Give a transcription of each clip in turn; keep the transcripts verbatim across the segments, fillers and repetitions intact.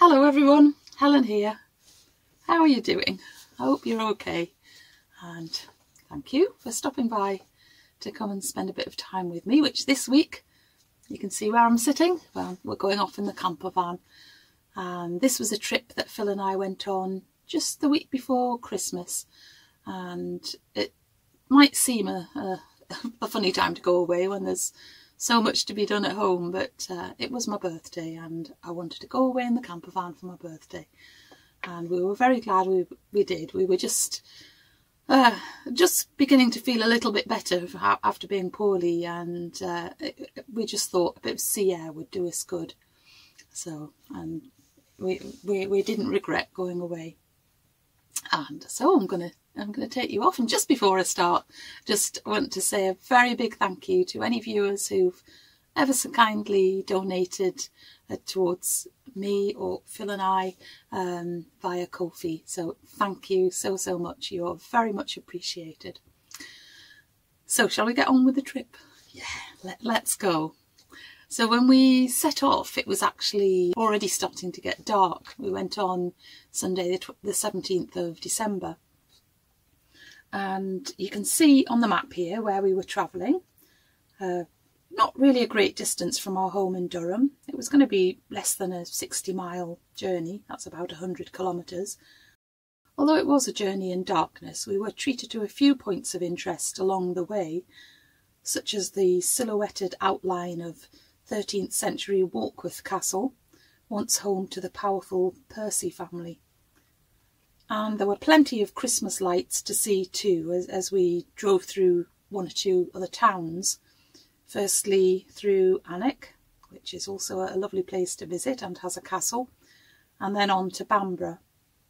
Hello everyone, Helen here. How are you doing? I hope you're okay, and thank you for stopping by to come and spend a bit of time with me, which this week you can see where I'm sitting. Well, we're going off in the camper van, and this was a trip that Phil and I went on just the week before Christmas, and it might seem a, a, a funny time to go away when there's so much to be done at home, but uh, it was my birthday and I wanted to go away in the camper van for my birthday, and we were very glad we we did. We were just uh, just beginning to feel a little bit better after being poorly, and uh, it, we just thought a bit of sea air would do us good. So and we we we didn't regret going away. And so I'm gonna I'm gonna take you off, and just before I start, just want to say a very big thank you to any viewers who've ever so kindly donated uh, towards me or Phil and I um, via Ko-fi. So thank you so so much. You're very much appreciated. So shall we get on with the trip? Yeah, let, let's go. So when we set off, it was actually already starting to get dark. We went on Sunday the seventeenth of December. And you can see on the map here where we were travelling. Uh, not really a great distance from our home in Durham. It was going to be less than a sixty mile journey. That's about one hundred kilometres. Although it was a journey in darkness, we were treated to a few points of interest along the way, such as the silhouetted outline of thirteenth century Bamburgh Castle, once home to the powerful Percy family. And there were plenty of Christmas lights to see too as, as we drove through one or two other towns. Firstly through Alnwick, which is also a lovely place to visit and has a castle, and then on to Bamburgh.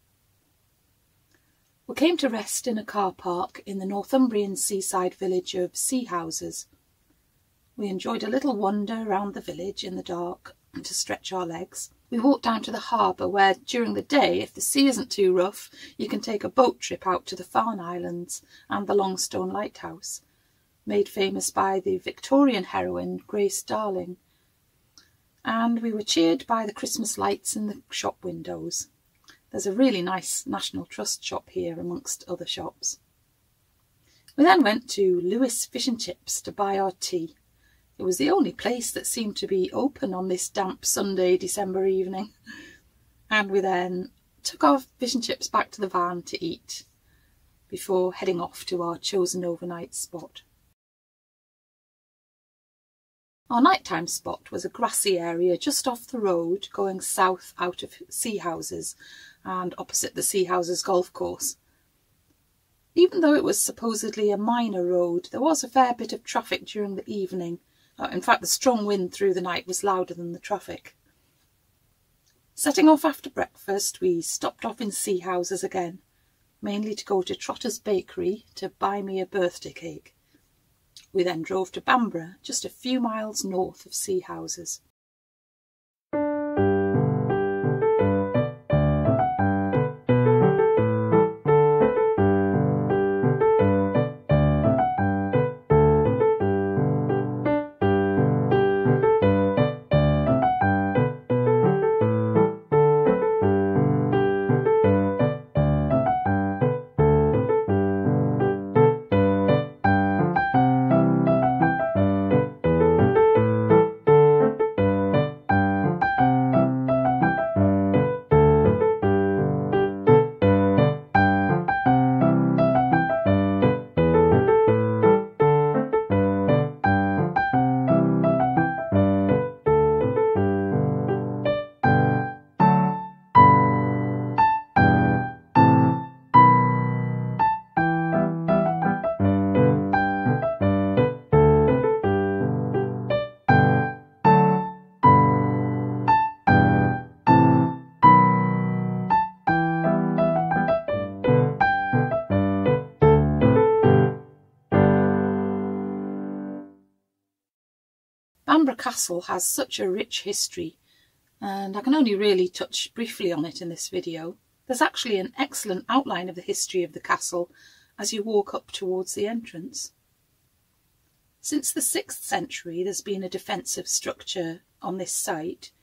We came to rest in a car park in the Northumbrian seaside village of Seahouses. We enjoyed a little wander round the village in the dark and to stretch our legs. We walked down to the harbour where, during the day, if the sea isn't too rough, you can take a boat trip out to the Farne Islands and the Longstone Lighthouse, made famous by the Victorian heroine Grace Darling. And we were cheered by the Christmas lights in the shop windows. There's a really nice National Trust shop here amongst other shops. We then went to Lewis Fish and Chips to buy our tea. It was the only place that seemed to be open on this damp Sunday, December evening. And we then took our fish and chips back to the van to eat before heading off to our chosen overnight spot. Our nighttime spot was a grassy area just off the road going south out of Seahouses and opposite the Seahouses golf course. Even though it was supposedly a minor road, there was a fair bit of traffic during the evening. In fact, the strong wind through the night was louder than the traffic. Setting off after breakfast, we stopped off in Seahouses again, mainly to go to Trotter's Bakery to buy me a birthday cake. We then drove to Bamburgh, just a few miles north of Seahouses. Bamburgh Castle has such a rich history, and I can only really touch briefly on it in this video. There's actually an excellent outline of the history of the castle as you walk up towards the entrance. Since the sixth century there's been a defensive structure on this site,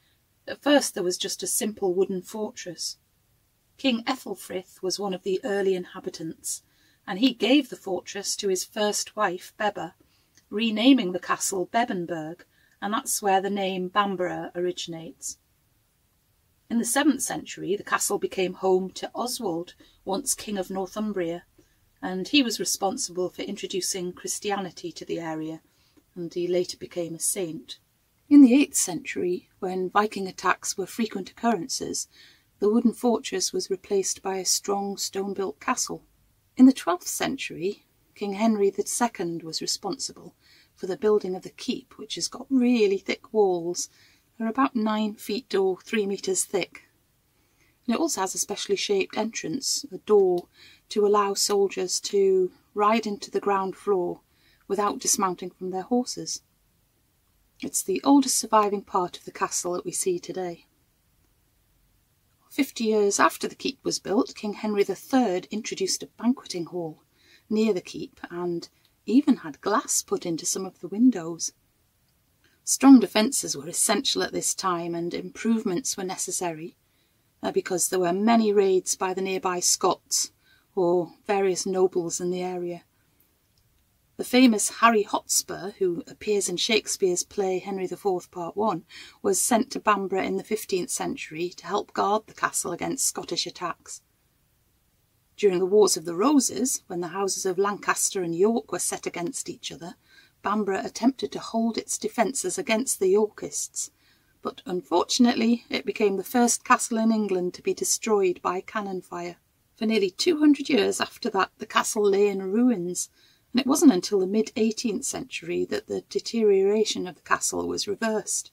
At first there was just a simple wooden fortress. King Ethelfrith was one of the early inhabitants, and he gave the fortress to his first wife, Bebba, renaming the castle Bebbanburg, and that's where the name Bamburgh originates. In the seventh century, the castle became home to Oswald, once King of Northumbria, and he was responsible for introducing Christianity to the area, and he later became a saint. In the eighth century, when Viking attacks were frequent occurrences, the wooden fortress was replaced by a strong stone-built castle. In the twelfth century, King Henry the Second was responsible for the building of the keep, which has got really thick walls. They're about nine feet or three metres thick. And it also has a specially shaped entrance, a door, to allow soldiers to ride into the ground floor without dismounting from their horses. It's the oldest surviving part of the castle that we see today. Fifty years after the keep was built, King Henry the Third introduced a banqueting hall near the keep and even had glass put into some of the windows. Strong defences were essential at this time, and improvements were necessary uh, because there were many raids by the nearby Scots or various nobles in the area. The famous Harry Hotspur, who appears in Shakespeare's play Henry the Fourth Part One, was sent to Bamburgh in the fifteenth century to help guard the castle against Scottish attacks. During the Wars of the Roses, when the houses of Lancaster and York were set against each other, Bamburgh attempted to hold its defences against the Yorkists, but unfortunately it became the first castle in England to be destroyed by cannon fire. For nearly two hundred years after that, the castle lay in ruins, and it wasn't until the mid-eighteenth century that the deterioration of the castle was reversed.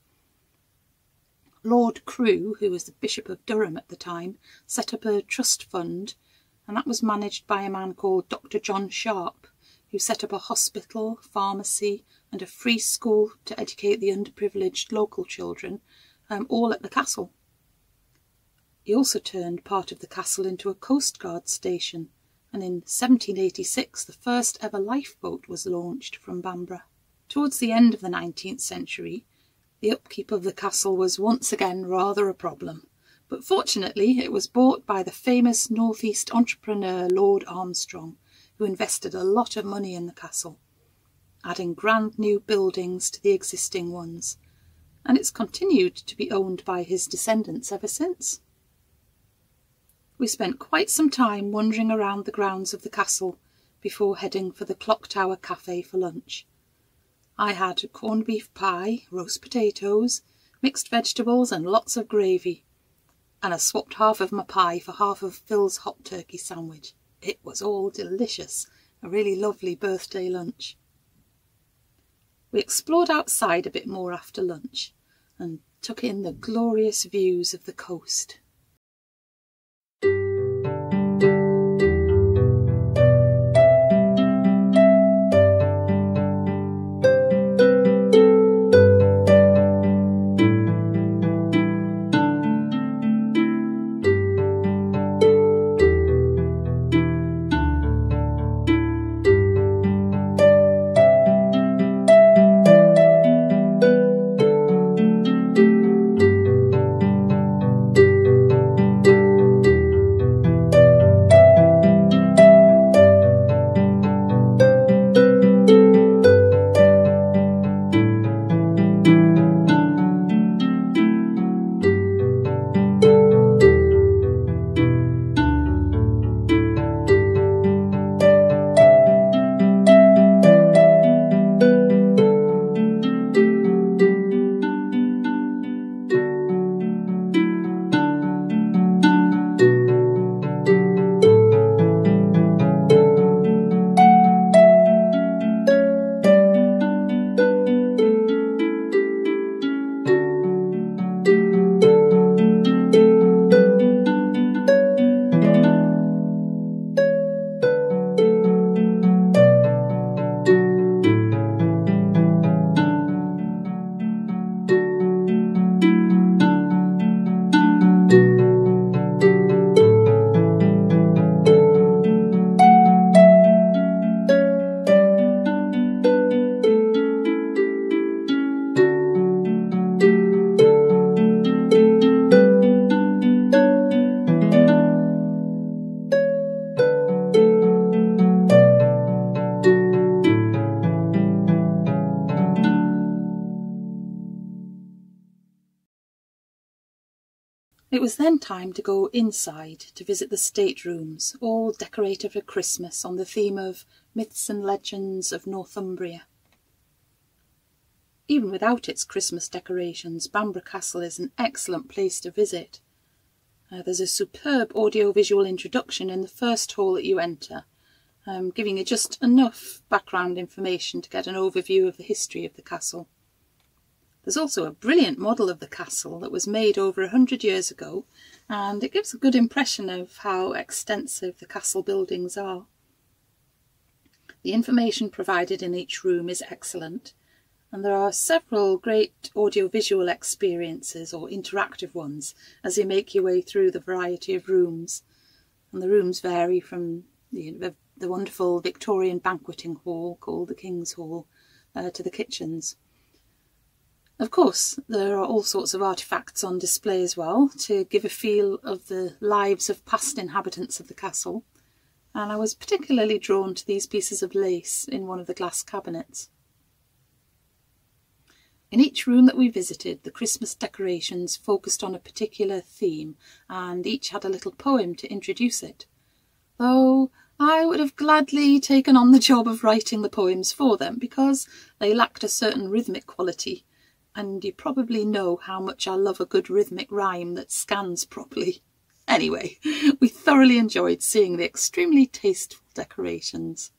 Lord Crewe, who was the Bishop of Durham at the time, set up a trust fund, and that was managed by a man called Doctor John Sharp, who set up a hospital, pharmacy and a free school to educate the underprivileged local children, um, all at the castle. He also turned part of the castle into a coastguard station, and in seventeen eighty-six the first ever lifeboat was launched from Bamburgh. Towards the end of the nineteenth century, the upkeep of the castle was once again rather a problem, but fortunately it was bought by the famous North East entrepreneur Lord Armstrong, who invested a lot of money in the castle, adding grand new buildings to the existing ones, and it's continued to be owned by his descendants ever since. We spent quite some time wandering around the grounds of the castle before heading for the Clock Tower Cafe for lunch. I had corned beef pie, roast potatoes, mixed vegetables and lots of gravy, and I swapped half of my pie for half of Phil's hot turkey sandwich. It was all delicious, a really lovely birthday lunch. We explored outside a bit more after lunch and took in the glorious views of the coast. It was then time to go inside to visit the staterooms, all decorated for Christmas on the theme of myths and legends of Northumbria. Even without its Christmas decorations, Bamburgh Castle is an excellent place to visit. Uh, there's a superb audio-visual introduction in the first hall that you enter, um, giving you just enough background information to get an overview of the history of the castle. There's also a brilliant model of the castle that was made over a hundred years ago, and it gives a good impression of how extensive the castle buildings are. The information provided in each room is excellent, and there are several great audiovisual experiences, or interactive ones, as you make your way through the variety of rooms. And the rooms vary from the, the wonderful Victorian banqueting hall called the King's Hall uh, to the kitchens. Of course, there are all sorts of artefacts on display as well to give a feel of the lives of past inhabitants of the castle, and I was particularly drawn to these pieces of lace in one of the glass cabinets. In each room that we visited, the Christmas decorations focused on a particular theme, and each had a little poem to introduce it, though I would have gladly taken on the job of writing the poems for them because they lacked a certain rhythmic quality. And you probably know how much I love a good rhythmic rhyme that scans properly. Anyway, we thoroughly enjoyed seeing the extremely tasteful decorations.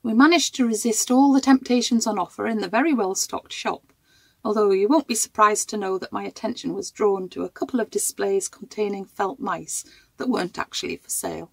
We managed to resist all the temptations on offer in the very well-stocked shop, although you won't be surprised to know that my attention was drawn to a couple of displays containing felt mice that weren't actually for sale.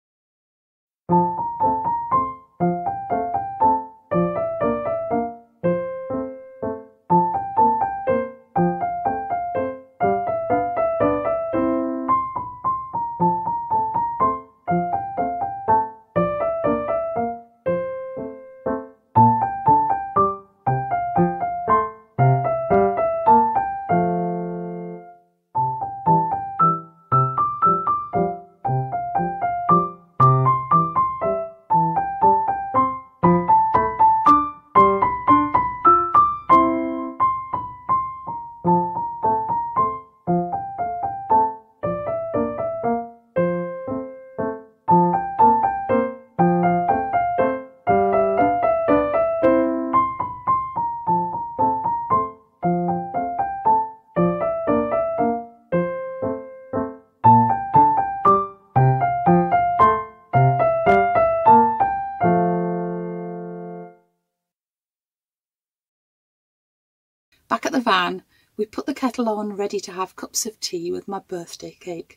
Back at the van, we put the kettle on ready to have cups of tea with my birthday cake.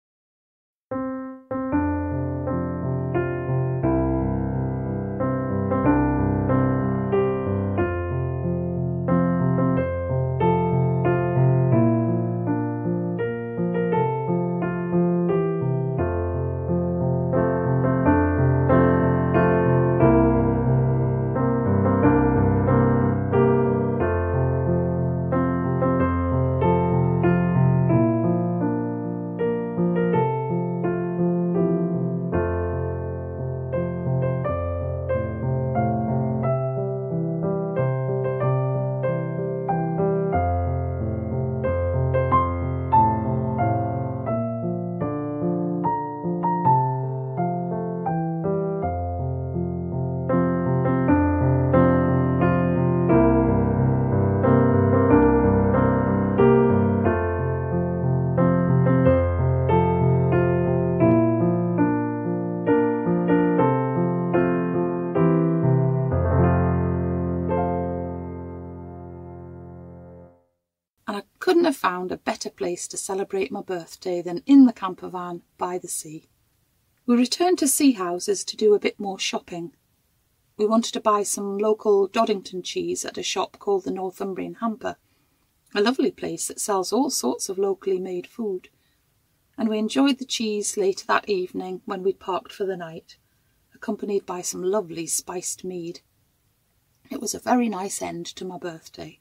And I couldn't have found a better place to celebrate my birthday than in the campervan by the sea. We returned to Seahouses to do a bit more shopping. We wanted to buy some local Doddington cheese at a shop called the Northumberland Hamper, a lovely place that sells all sorts of locally made food. And we enjoyed the cheese later that evening when we'd parked for the night, accompanied by some lovely spiced mead. It was a very nice end to my birthday.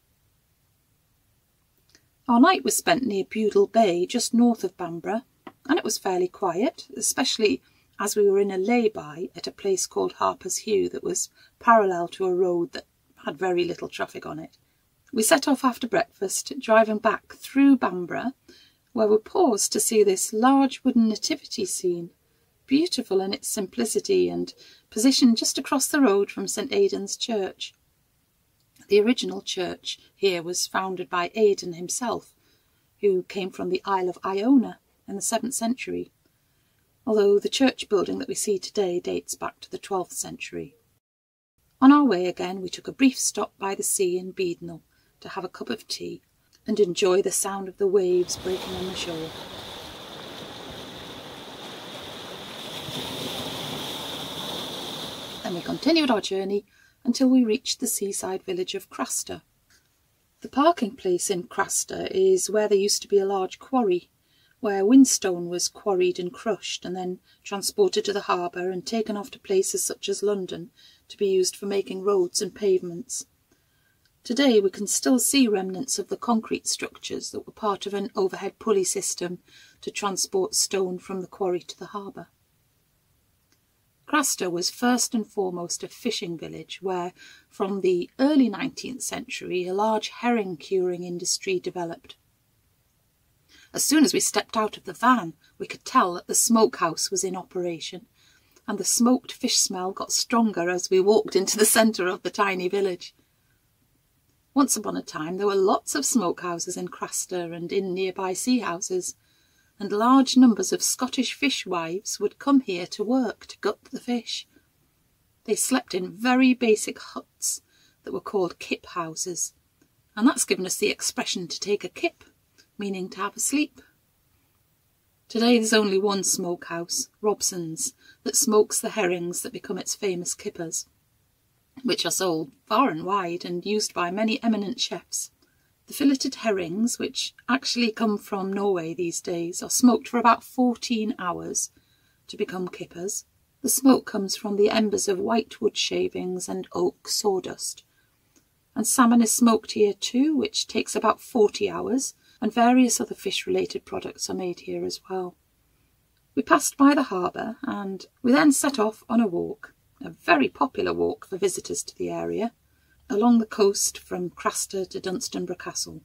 Our night was spent near Budle Bay, just north of Bamburgh, and it was fairly quiet, especially as we were in a lay-by at a place called Harper's Heugh that was parallel to a road that had very little traffic on it. We set off after breakfast, driving back through Bamburgh, where we paused to see this large wooden nativity scene, beautiful in its simplicity and positioned just across the road from St Aidan's Church. The original church here was founded by Aidan himself, who came from the Isle of Iona in the seventh century, although the church building that we see today dates back to the twelfth century. On our way again, we took a brief stop by the sea in Beadnell to have a cup of tea and enjoy the sound of the waves breaking on the shore. Then we continued our journey until we reached the seaside village of Craster. The parking place in Craster is where there used to be a large quarry, where whinstone was quarried and crushed and then transported to the harbour and taken off to places such as London to be used for making roads and pavements. Today we can still see remnants of the concrete structures that were part of an overhead pulley system to transport stone from the quarry to the harbour. Craster was first and foremost a fishing village where, from the early nineteenth century, a large herring curing industry developed. As soon as we stepped out of the van, we could tell that the smokehouse was in operation, and the smoked fish smell got stronger as we walked into the centre of the tiny village. Once upon a time there were lots of smokehouses in Craster and in nearby Seahouses, and large numbers of Scottish fishwives would come here to work to gut the fish. They slept in very basic huts that were called kip houses, and that's given us the expression to take a kip, meaning to have a sleep. Today there's only one smokehouse, Robson's, that smokes the herrings that become its famous kippers, which are sold far and wide and used by many eminent chefs. The filleted herrings, which actually come from Norway these days, are smoked for about fourteen hours to become kippers. The smoke comes from the embers of white wood shavings and oak sawdust. And salmon is smoked here too, which takes about forty hours, and various other fish-related products are made here as well. We passed by the harbour, and we then set off on a walk, a very popular walk for visitors to the area, along the coast from Craster to Dunstanburgh Castle.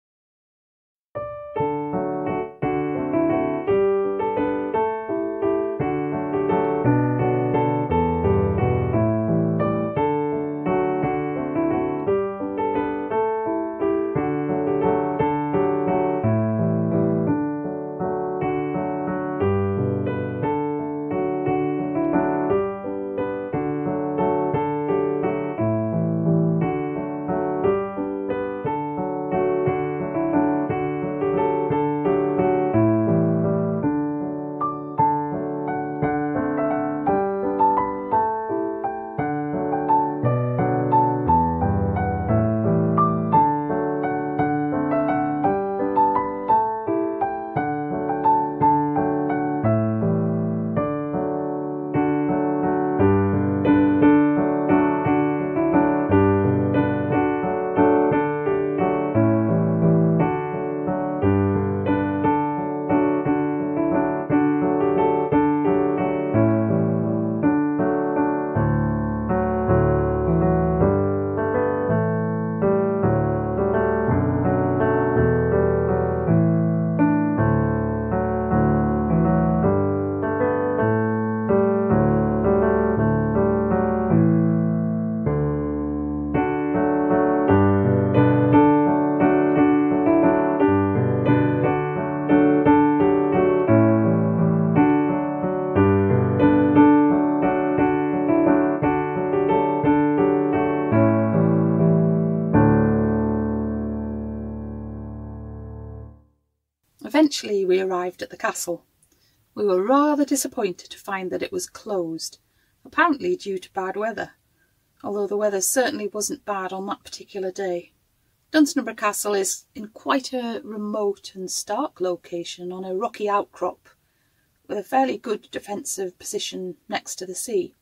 Eventually we arrived at the castle. We were rather disappointed to find that it was closed, apparently due to bad weather, although the weather certainly wasn't bad on that particular day. Dunstanburgh Castle is in quite a remote and stark location on a rocky outcrop, with a fairly good defensive position next to the sea.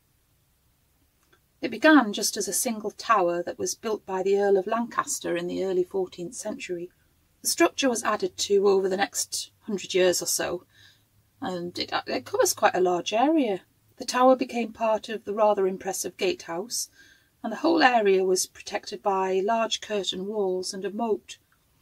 It began just as a single tower that was built by the Earl of Lancaster in the early fourteenth century. The structure was added to over the next hundred years or so, and it, it covers quite a large area. The tower became part of the rather impressive gatehouse, and the whole area was protected by large curtain walls and a moat,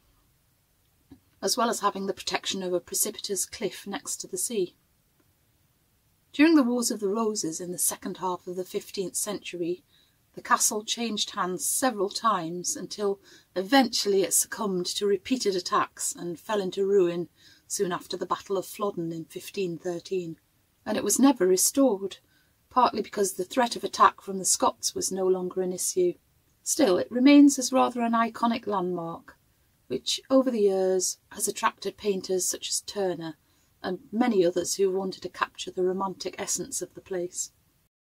as well as having the protection of a precipitous cliff next to the sea. During the Wars of the Roses in the second half of the fifteenth century, the castle changed hands several times until eventually it succumbed to repeated attacks and fell into ruin soon after the Battle of Flodden in fifteen thirteen. And it was never restored, partly because the threat of attack from the Scots was no longer an issue. Still, it remains as rather an iconic landmark, which over the years has attracted painters such as Turner and many others who wanted to capture the romantic essence of the place.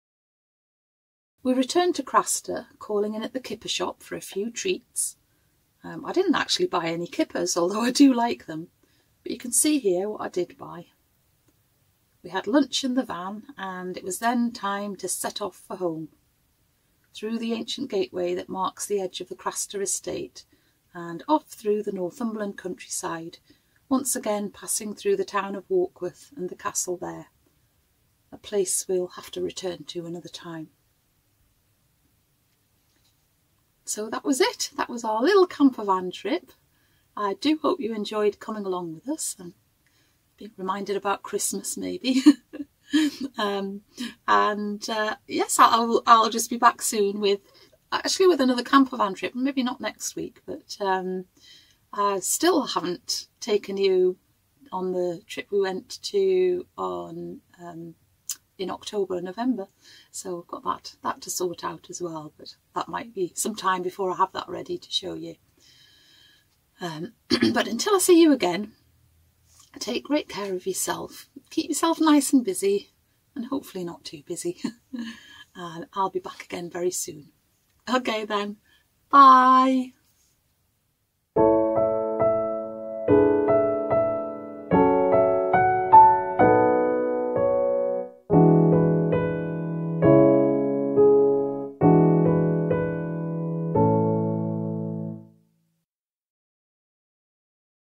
We returned to Craster, calling in at the kipper shop for a few treats. Um, I didn't actually buy any kippers, although I do like them, but you can see here what I did buy. We had lunch in the van, and it was then time to set off for home, through the ancient gateway that marks the edge of the Craster estate, and off through the Northumberland countryside, once again passing through the town of Warkworth and the castle there, a place we'll have to return to another time. So that was it. That was our little campervan trip. I do hope you enjoyed coming along with us and being reminded about Christmas maybe. um, and uh, yes, I'll, I'll just be back soon with, actually with another campervan trip. Maybe not next week, but um, I still haven't taken you on the trip we went to on um, in October and November. So I've got that, that to sort out as well, but that might be some time before I have that ready to show you. Um, but until I see you again, take great care of yourself. Keep yourself nice and busy, and hopefully not too busy. And I'll be back again very soon. Okay then, bye.